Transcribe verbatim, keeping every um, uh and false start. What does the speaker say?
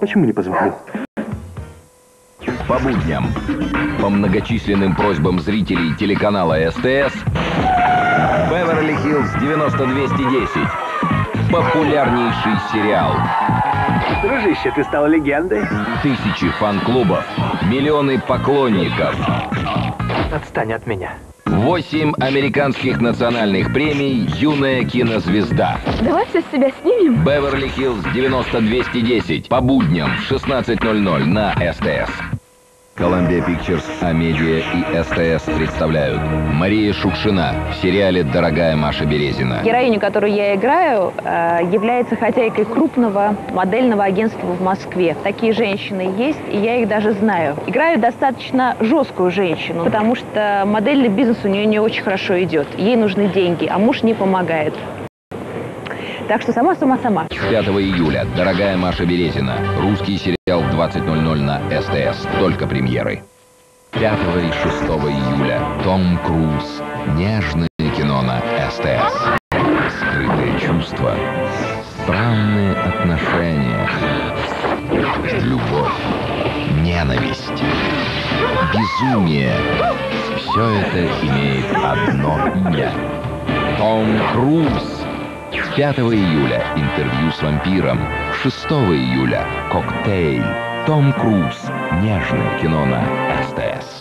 Почему не позвонил? По будням, по многочисленным просьбам зрителей телеканала СТС, «Беверли-Хиллз девяносто двести десять». Популярнейший сериал. Дружище, ты стал легендой. Тысячи фан-клубов, миллионы поклонников. Отстань от меня. Восемь американских национальных премий «Юная кинозвезда». Давай все с себя снимем. «Беверли-Хиллз девяносто двести десять». По будням в шестнадцать ноль ноль на СТС. Columbia Pictures, Амедиа и СТС представляют Мария Шукшина в сериале «Дорогая Маша Березина». Героиня, которую я играю, является хозяйкой крупного модельного агентства в Москве. Такие женщины есть, и я их даже знаю. Играю достаточно жесткую женщину, потому что модельный бизнес у нее не очень хорошо идет. Ей нужны деньги, а муж не помогает. Так что сама-сама-сама. пятого июля «Дорогая Маша Березина». Русский сериал в двадцать ноль ноль на СТС. Только премьеры. пятого и шестого июля Том Круз. Нежное кино на СТС. Скрытые чувства. Странные отношения. Любовь. Ненависть. Безумие. Все это имеет одно имя. Том Круз. пятого июля интервью с вампиром. шестого июля коктейль. Том Круз. Нежное кино на СТС.